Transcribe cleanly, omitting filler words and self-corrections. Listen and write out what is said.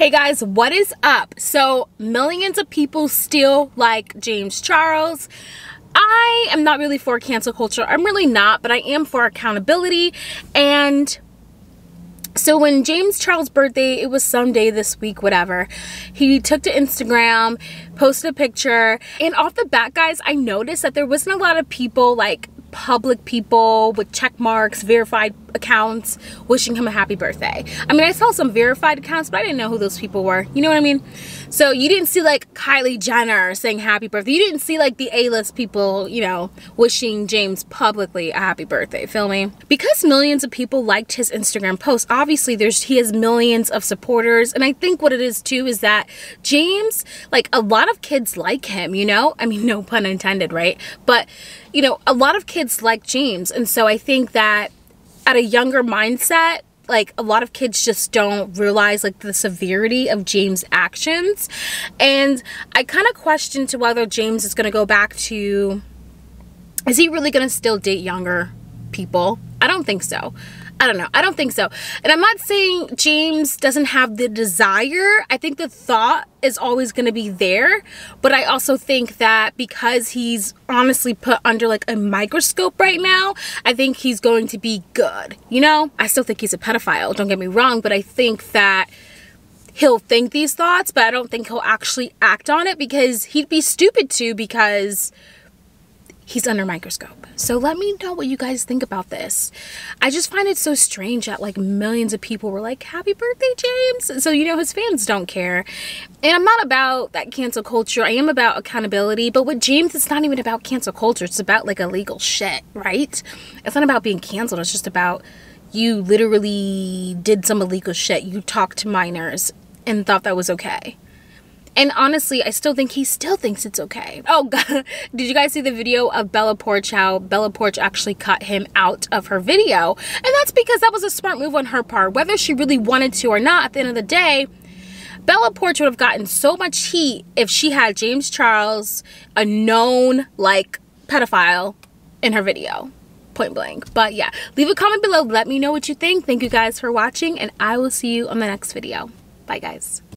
Hey guys, what is up? So millions of people still like James Charles. I am not really for cancel culture. I'm really not, but I am for accountability. And so when James Charles' birthday, it was some day this week, whatever, he took to Instagram, posted a picture, and off the bat, guys, I noticed that there wasn't a lot of people, like public people with check marks, verified accounts, wishing him a happy birthday. I mean, I saw some verified accounts, but I didn't know who those people were. You know what I mean? So you didn't see like Kylie Jenner saying happy birthday. You didn't see like the A-list people, you know, wishing James publicly a happy birthday. Feel me? Because millions of people liked his Instagram post, obviously he has millions of supporters. And I think what it is too is that James, like a lot of kids like him, you know? I mean, no pun intended, right? But, you know, a lot of kids like James. And so I think that at a younger mindset, like a lot of kids just don't realize like the severity of James' actions. And I kind of question to whether James is going to go back to, is he really going to still date younger people? I don't think so. I don't know. I don't think so. And I'm not saying James doesn't have the desire. I think the thought is always going to be there. But I also think that because he's honestly put under like a microscope right now, I think he's going to be good. You know, I still think he's a pedophile. Don't get me wrong. But I think that he'll think these thoughts, but I don't think he'll actually act on it because he'd be stupid to, because he's under a microscope. So let me know what you guys think about this. I just find it so strange that like millions of people were like, happy birthday, James. So, you know, his fans don't care. And I'm not about that cancel culture. I am about accountability. But with James, it's not even about cancel culture. It's about like illegal shit, right? It's not about being canceled. It's just about you literally did some illegal shit. You talked to minors and thought that was okay. And honestly, I still think he still thinks it's okay. Oh God, did you guys see the video of Bella Poarch, how Bella Poarch actually cut him out of her video? And that's because that was a smart move on her part. Whether she really wanted to or not, at the end of the day, Bella Poarch would have gotten so much heat if she had James Charles, a known like pedophile, in her video. Point blank. But yeah, leave a comment below. Let me know what you think. Thank you guys for watching, and I will see you on the next video. Bye guys.